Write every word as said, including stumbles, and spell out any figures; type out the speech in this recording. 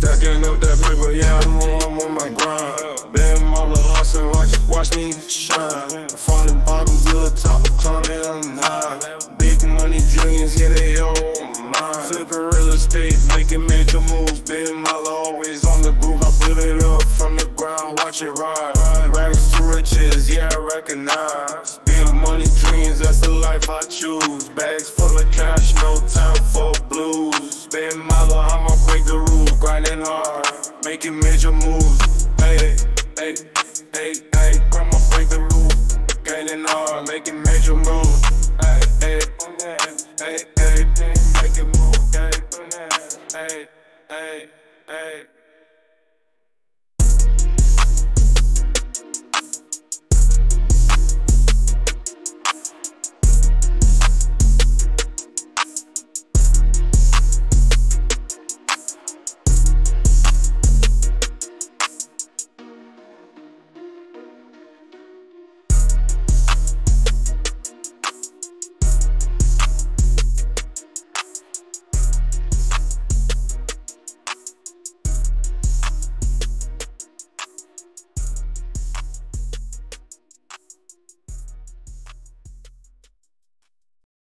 stacking up that paper, yeah, I'm on, I'm on my grind. Been all the hustling, watch, watch me shine. From the bottom to the top, climbing on high. Big money dreams, yeah, they all mine. Flipping real estate, making major moves. Been all always on the groove. I build it up from the ground, watch it ride. Rags to riches, yeah, I recognize. Big money dreams, that's the life I choose. Bags full of cash, no time for blues. Been my life, I'ma break the rules. Grinding hard, making major moves. Hey, hey, hey, hey, I'ma break the rules. Grinding hard, making major moves. Hey, hey, hey, hey, hey, making moves. Hey, hey, hey, hey.